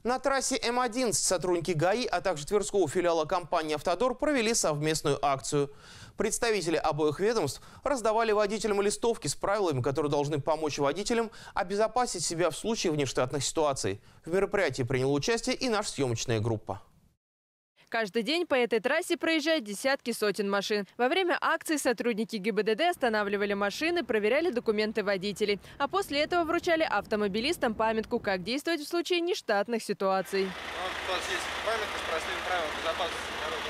На трассе М11 сотрудники ГАИ, а также Тверского филиала компании «Автодор» провели совместную акцию. Представители обоих ведомств раздавали водителям листовки с правилами, которые должны помочь водителям обезопасить себя в случае внештатных ситуаций. В мероприятии приняла участие и наша съемочная группа. Каждый день по этой трассе проезжают десятки сотен машин. Во время акции сотрудники ГИБДД останавливали машины, проверяли документы водителей. А после этого вручали автомобилистам памятку, как действовать в случае нештатных ситуаций. У нас есть памятка с простыми правилами безопасности дороги.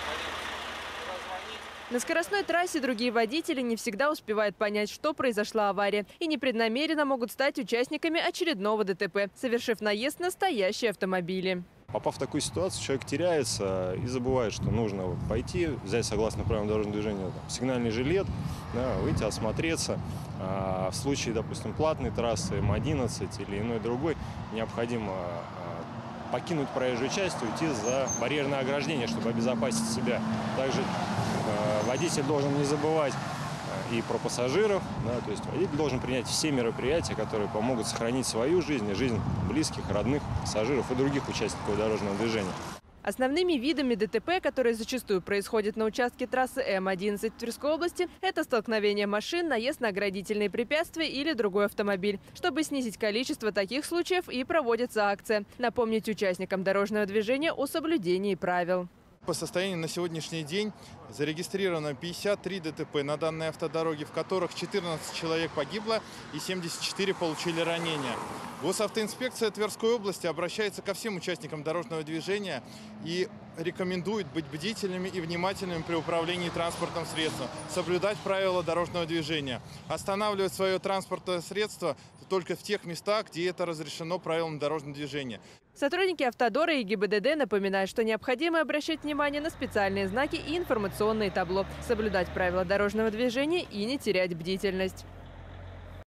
На скоростной трассе другие водители не всегда успевают понять, что произошла авария, и непреднамеренно могут стать участниками очередного ДТП, совершив наезд на стоящие автомобили. Попав в такую ситуацию, человек теряется и забывает, что нужно пойти, взять согласно правилам дорожного движения сигнальный жилет, да, выйти, осмотреться. В случае, допустим, платной трассы М11 или иной другой, необходимо покинуть проезжую часть, уйти за барьерное ограждение, чтобы обезопасить себя. Также водитель должен не забывать и про пассажиров, да, то есть водитель должен принять все мероприятия, которые помогут сохранить свою жизнь и жизнь близких, родных, пассажиров и других участников дорожного движения. Основными видами ДТП, которые зачастую происходят на участке трассы М11 в Тверской области, это столкновение машин, наезд на оградительные препятствия или другой автомобиль. Чтобы снизить количество таких случаев, и проводится акция – напомнить участникам дорожного движения о соблюдении правил. По состоянию на сегодняшний день зарегистрировано 53 ДТП на данной автодороге, в которых 14 человек погибло и 74 получили ранения. Госавтоинспекция Тверской области обращается ко всем участникам дорожного движения и рекомендует быть бдительными и внимательными при управлении транспортным средством, соблюдать правила дорожного движения, останавливать свое транспортное средство только в тех местах, где это разрешено правилам дорожного движения. Сотрудники «Автодора» и ГИБДД напоминают, что необходимо обращать внимание на специальные знаки и информационные табло, соблюдать правила дорожного движения и не терять бдительность.